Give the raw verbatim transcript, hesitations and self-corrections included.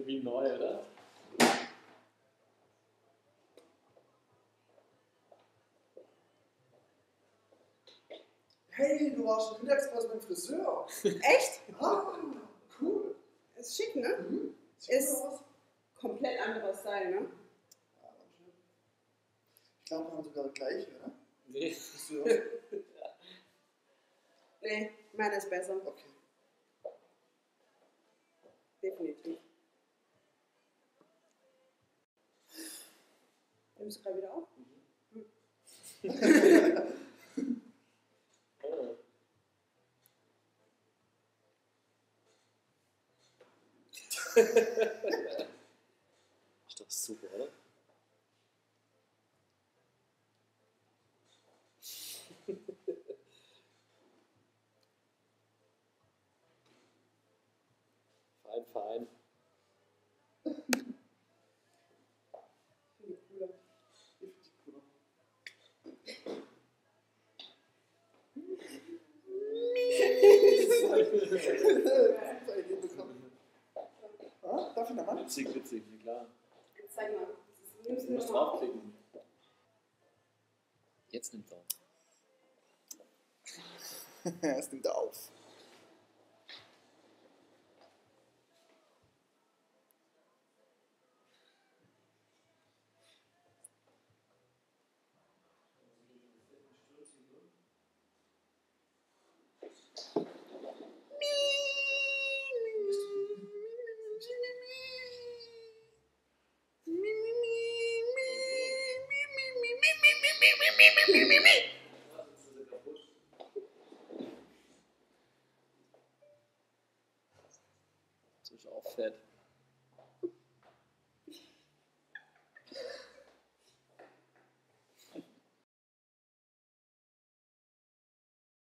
irgendwie neu, oder? Hey, du warst schon Mittagspause beim Friseur. Echt? Ah, cool. Ist schick, ne? Mhm. Ist komplett anderer Style, ne? Ja, schön. Ich glaube, wir haben sogar das gleiche, oder? Nee. Friseur. Nee, meiner ist besser. Okay. Definitiv. Nimmst du gerade wieder auf? Oh. Ist doch super, oder? Fein, fein. Finde ich cooler. Ich finde die cooler. Super Idee bekommen. Ah, darf ich noch mal? Witzig, witzig, na klar. Jetzt zeig mal. Nimmst Du du musst noch mal auf? draufklicken. Jetzt nimmt er auf. Es nimmt auf. Das ist auch fett.